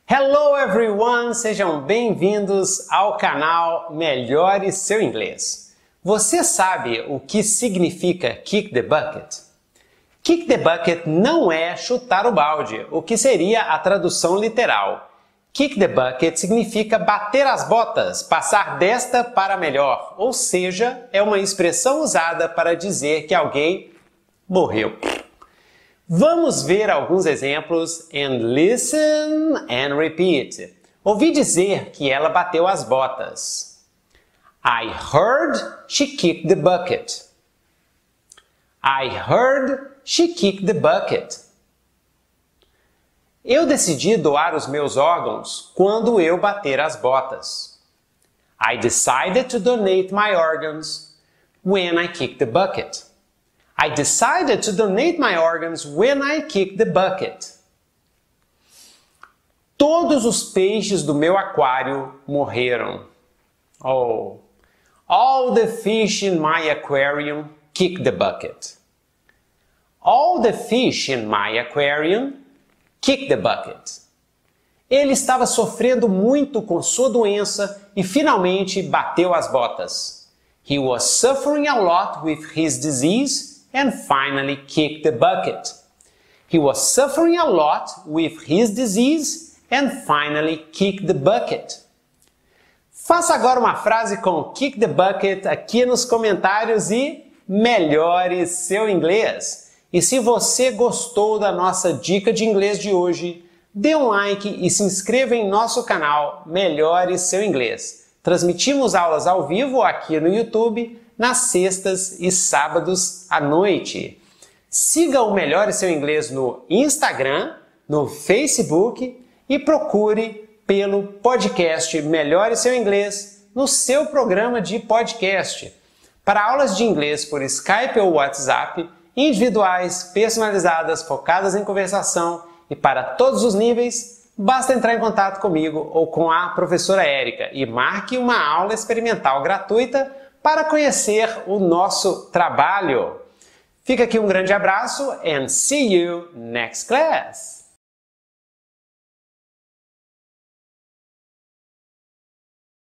Hello everyone! Sejam bem-vindos ao canal Melhore Seu Inglês. Você sabe o que significa kick the bucket? Kick the bucket não é chutar o balde, o que seria a tradução literal. Kick the bucket significa bater as botas, passar desta para melhor, ou seja, é uma expressão usada para dizer que alguém morreu. Vamos ver alguns exemplos and listen and repeat. Ouvi dizer que ela bateu as botas. I heard she kicked the bucket. I heard she kicked the bucket. Eu decidi doar os meus órgãos quando eu bater as botas. I decided to donate my organs when I kicked the bucket. I decided to donate my organs when I kicked the bucket. Todos os peixes do meu aquário morreram. Oh, all the fish in my aquarium kicked the bucket. All the fish in my aquarium kicked the bucket. Ele estava sofrendo muito com sua doença e finalmente bateu as botas. He was suffering a lot with his disease and finally kicked the bucket. He was suffering a lot with his disease and finally kicked the bucket. Faça agora uma frase com kick the bucket aqui nos comentários e melhore seu inglês. E se você gostou da nossa dica de inglês de hoje, dê um like e se inscreva em nosso canal Melhore Seu Inglês. Transmitimos aulas ao vivo aqui no YouTube nas sextas e sábados à noite. Siga o Melhore Seu Inglês no Instagram, no Facebook e procure pelo podcast Melhore Seu Inglês no seu programa de podcast. Para aulas de inglês por Skype ou WhatsApp, individuais, personalizadas, focadas em conversação e para todos os níveis, basta entrar em contato comigo ou com a professora Érica e marque uma aula experimental gratuita para conhecer o nosso trabalho. Fica aqui um grande abraço and see you next class!